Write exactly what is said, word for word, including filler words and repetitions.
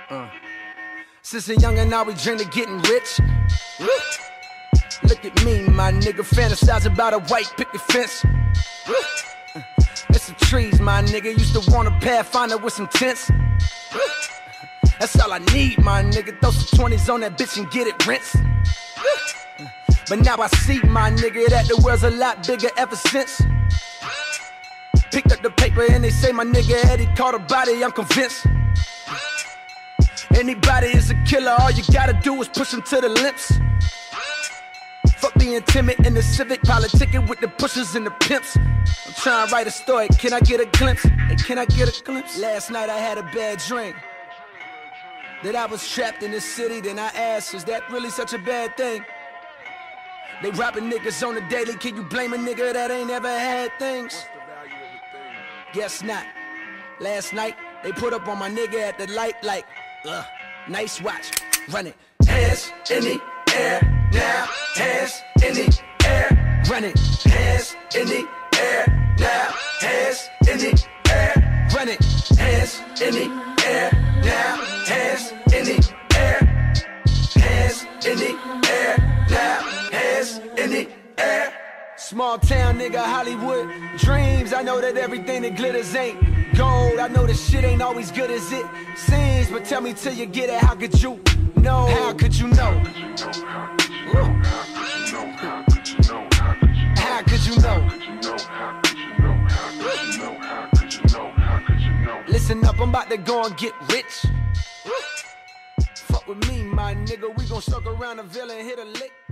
Uh. Since a youngin', now we dream of getting rich. Look at me, my nigga, fantasize about a white picket fence. It's the trees, my nigga, used to want a Pathfinder with some tents. That's all I need, my nigga, throw some twenties on that bitch and get it rinsed. But now I see, my nigga, that the world's a lot bigger ever since. Picked up the paper and they say my nigga Eddie caught a body, I'm convinced. Anybody is a killer, all you gotta do is push him to the lips. Fuck being timid in the civic, politicking with the pushers and the pimps. I'm trying to write a story, can I get a glimpse? Hey, can I get a glimpse? Last night I had a bad dream that I was trapped in the city, then I asked, is that really such a bad thing? They robbing niggas on the daily, can you blame a nigga that ain't ever had things? Guess not. Last night, they put up on my nigga at the light like, ugh, nice watch, run it. Hands in the air now, hands in the air, run it. Hands in the air now, hands in the air, run it. Hands in the air now, hands in the air, hands in the air now, hands in the air. Small town nigga, Hollywood dreams. I know that everything that glitters ain't gold. I know this shit ain't always good as it seems, but tell me till you get it, how could you know? How could you know? How could you know? Listen up, I'm about to go and get rich. Fuck with me, my nigga, we gon' circle around the villa and hit a lick.